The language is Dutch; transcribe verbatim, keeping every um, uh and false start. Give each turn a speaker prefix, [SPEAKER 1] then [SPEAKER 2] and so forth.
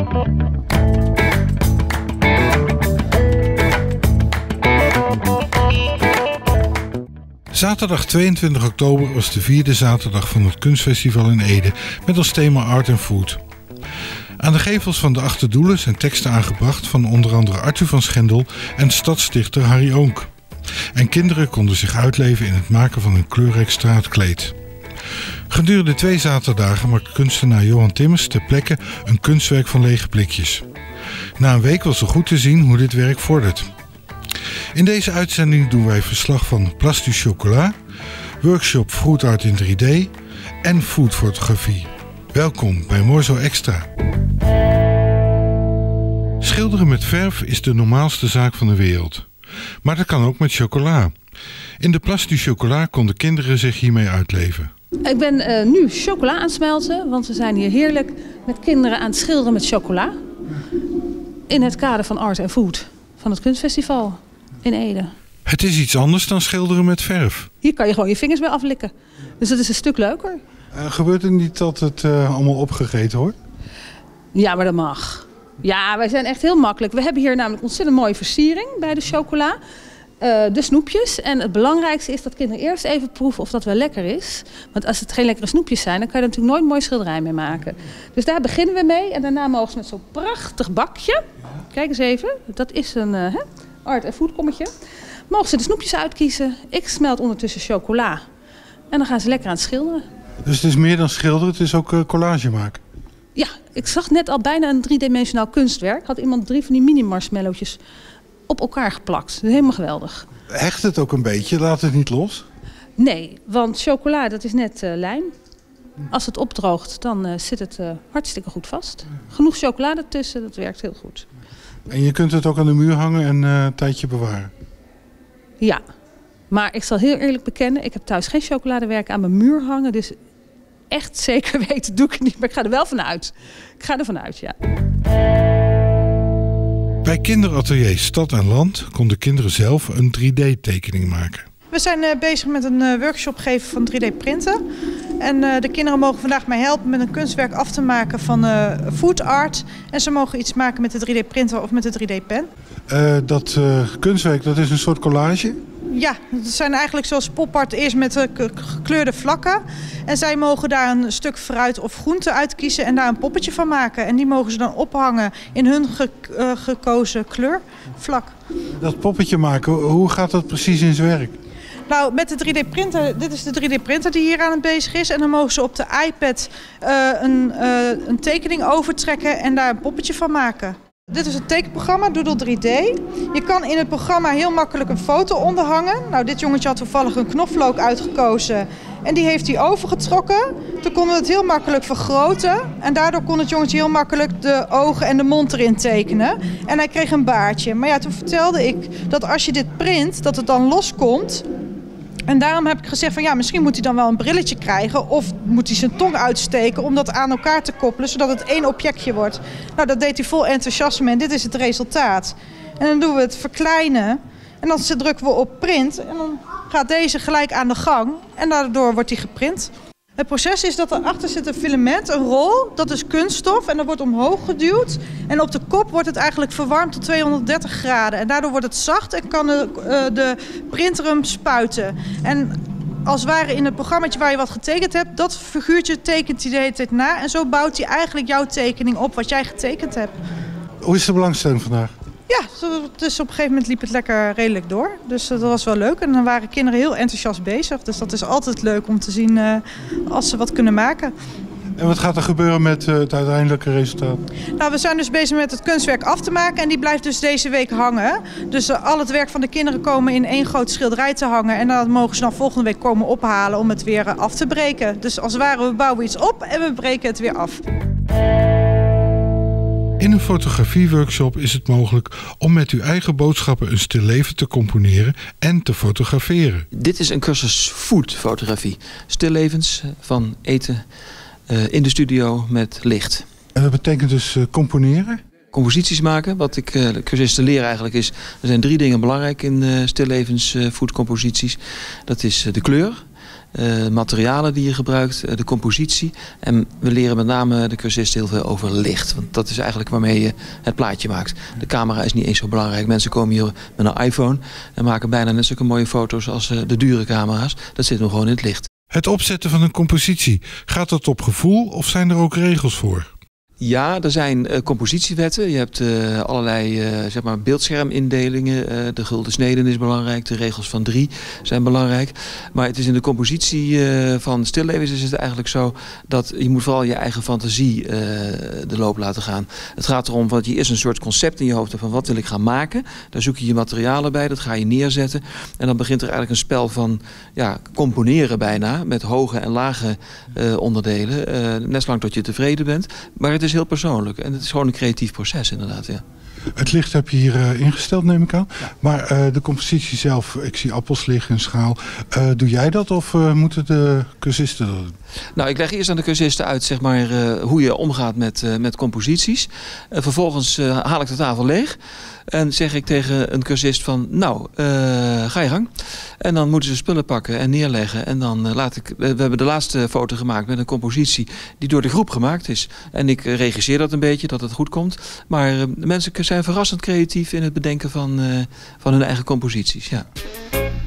[SPEAKER 1] Zaterdag tweeëntwintig oktober was de vierde zaterdag van het kunstfestival in Ede met als thema Art and Food. Aan de gevels van de achterdoelen zijn teksten aangebracht van onder andere Arthur van Schendel en stadsdichter Harry Oonk. En kinderen konden zich uitleven in het maken van een kleurrijk straatkleed. Gedurende twee zaterdagen maakt kunstenaar Johan Timmers ter plekke een kunstwerk van lege blikjes. Na een week was er goed te zien hoe dit werk vordert. In deze uitzending doen wij verslag van Place du Chocolat, workshop Fruit Art in drie D en foodfotografie. Welkom bij Morzo Extra. Schilderen met verf is de normaalste zaak van de wereld. Maar dat kan ook met chocola. In de Place du Chocolat konden kinderen zich hiermee uitleven.
[SPEAKER 2] Ik ben uh, nu chocola aan het smelten, want we zijn hier heerlijk met kinderen aan het schilderen met chocola. In het kader van Art and Food van het kunstfestival in Ede.
[SPEAKER 1] Het is iets anders dan schilderen met verf.
[SPEAKER 2] Hier kan je gewoon je vingers bij aflikken. Dus dat is een stuk leuker.
[SPEAKER 1] Uh, gebeurt het niet dat het uh, allemaal opgegeten wordt?
[SPEAKER 2] Ja, maar dat mag. Ja, wij zijn echt heel makkelijk. We hebben hier namelijk ontzettend mooie versiering bij de chocola. Uh, de snoepjes. En het belangrijkste is dat kinderen eerst even proeven of dat wel lekker is. Want als het geen lekkere snoepjes zijn, dan kan je er natuurlijk nooit een mooi schilderij mee maken. Dus daar beginnen we mee. En daarna mogen ze met zo'n prachtig bakje. Kijk eens even. Dat is een uh, hè, Art and Food kommetje. Mogen ze de snoepjes uitkiezen. Ik smelt ondertussen chocola. En dan gaan ze lekker aan het schilderen.
[SPEAKER 1] Dus het is meer dan schilderen, het is ook uh, collage maken?
[SPEAKER 2] Ja, ik zag net al bijna een driedimensionaal kunstwerk. Had iemand drie van die mini-marshmallowtjes op elkaar geplakt. Dat is helemaal geweldig.
[SPEAKER 1] Hecht het ook een beetje? Laat het niet los?
[SPEAKER 2] Nee, want chocola dat is net uh, lijm. Als het opdroogt, dan uh, zit het uh, hartstikke goed vast. Genoeg chocolade tussen, dat werkt heel goed.
[SPEAKER 1] En je kunt het ook aan de muur hangen en uh, een tijdje bewaren?
[SPEAKER 2] Ja, maar ik zal heel eerlijk bekennen, ik heb thuis geen chocoladewerk aan mijn muur hangen. Dus echt zeker weten doe ik het niet, maar ik ga er wel vanuit. Ik ga er vanuit, ja.
[SPEAKER 1] Bij kinderatelier Stad en Land konden kinderen zelf een drie D tekening maken.
[SPEAKER 3] We zijn uh, bezig met een uh, workshop geven van drie D printen. En uh, de kinderen mogen vandaag mij helpen met een kunstwerk af te maken van uh, food art. En ze mogen iets maken met de drie D printer of met de drie D pen.
[SPEAKER 1] Uh, dat uh, kunstwerk, dat is een soort collage?
[SPEAKER 3] Ja, het zijn eigenlijk zoals popart eerst met uh, gekleurde vlakken. En zij mogen daar een stuk fruit of groente uitkiezen en daar een poppetje van maken. En die mogen ze dan ophangen in hun ge uh, gekozen kleurvlak. Dat
[SPEAKER 1] poppetje maken, hoe gaat dat precies in zijn werk?
[SPEAKER 3] Nou, met de drie D printer, dit is de drie D printer die hier aan het bezig is. En dan mogen ze op de iPad uh, een, uh, een tekening overtrekken en daar een poppetje van maken. Dit is het tekenprogramma Doodle drie D. Je kan in het programma heel makkelijk een foto onderhangen. Nou, dit jongetje had toevallig een knoflook uitgekozen en die heeft hij overgetrokken. Toen konden we het heel makkelijk vergroten en daardoor kon het jongetje heel makkelijk de ogen en de mond erin tekenen. En hij kreeg een baardje. Maar ja, toen vertelde ik dat als je dit print, dat het dan loskomt. En daarom heb ik gezegd van ja, misschien moet hij dan wel een brilletje krijgen of moet hij zijn tong uitsteken om dat aan elkaar te koppelen, zodat het één objectje wordt. Nou, dat deed hij vol enthousiasme en dit is het resultaat. En dan doen we het verkleinen en dan drukken we op print en dan gaat deze gelijk aan de gang en daardoor wordt hij geprint. Het proces is dat erachter zit een filament, een rol, dat is kunststof en dat wordt omhoog geduwd. En op de kop wordt het eigenlijk verwarmd tot tweehonderddertig graden. En daardoor wordt het zacht en kan de, uh, de printer hem spuiten. En als het ware in het programmaatje waar je wat getekend hebt, dat figuurtje tekent hij de hele tijd na. En zo bouwt hij eigenlijk jouw tekening op wat jij getekend hebt.
[SPEAKER 1] Hoe is de belangstelling vandaag?
[SPEAKER 3] Ja, dus op een gegeven moment liep het lekker redelijk door. Dus dat was wel leuk. En dan waren kinderen heel enthousiast bezig. Dus dat is altijd leuk om te zien uh, als ze wat kunnen maken.
[SPEAKER 1] En wat gaat er gebeuren met uh, het uiteindelijke resultaat?
[SPEAKER 3] Nou, we zijn dus bezig met het kunstwerk af te maken. En die blijft dus deze week hangen. Dus uh, al het werk van de kinderen komen in één grote schilderij te hangen. En dan mogen ze dan volgende week komen ophalen om het weer uh, af te breken. Dus als het ware, we bouwen iets op en we breken het weer af.
[SPEAKER 1] In een fotografieworkshop is het mogelijk om met uw eigen boodschappen een stil leven te componeren en te fotograferen.
[SPEAKER 4] Dit is een cursus foodfotografie. Stillevens van eten uh, in de studio met licht.
[SPEAKER 1] En dat betekent dus uh, componeren?
[SPEAKER 4] Composities maken. Wat ik uh, de cursisten leren eigenlijk is, er zijn drie dingen belangrijk in uh, stillevens uh, foodcomposities. Dat is uh, de kleur. uh, materialen die je gebruikt, uh, de compositie. En we leren met name de cursisten heel veel over licht. Want dat is eigenlijk waarmee je het plaatje maakt. De camera is niet eens zo belangrijk. Mensen komen hier met een iPhone en maken bijna net zulke mooie foto's als uh, de dure camera's. Dat zit nog gewoon in het licht.
[SPEAKER 1] Het opzetten van een compositie, gaat dat op gevoel of zijn er ook regels voor?
[SPEAKER 4] Ja, er zijn uh, compositiewetten. Je hebt uh, allerlei uh, zeg maar beeldschermindelingen. Uh, de gulden sneden is belangrijk. De regels van drie zijn belangrijk. Maar het is in de compositie uh, van stillevens is het eigenlijk zo dat je moet vooral je eigen fantasie uh, de loop laten gaan. Het gaat erom dat je eerst een soort concept in je hoofd hebt van wat wil ik gaan maken. Daar zoek je je materialen bij, dat ga je neerzetten. En dan begint er eigenlijk een spel van ja, componeren bijna. Met hoge en lage uh, onderdelen. Uh, net zolang tot je tevreden bent. Maar het is heel persoonlijk. En het is gewoon een creatief proces inderdaad, ja.
[SPEAKER 1] Het licht heb je hier uh, ingesteld, neem ik aan. Ja. Maar uh, de compositie zelf, ik zie appels liggen in schaal. Uh, doe jij dat of uh, moeten de cursisten dat doen?
[SPEAKER 4] Nou, ik leg eerst aan de cursisten uit zeg maar, uh, hoe je omgaat met, uh, met composities. Uh, vervolgens uh, haal ik de tafel leeg. En zeg ik tegen een cursist van, nou, uh, ga je gang. En dan moeten ze spullen pakken en neerleggen. En dan uh, laat ik, we hebben de laatste foto gemaakt met een compositie die door de groep gemaakt is. En ik uh, regisseer dat een beetje, dat het goed komt. Maar uh, de mensen zijn verrassend creatief in het bedenken van, uh, van hun eigen composities, ja.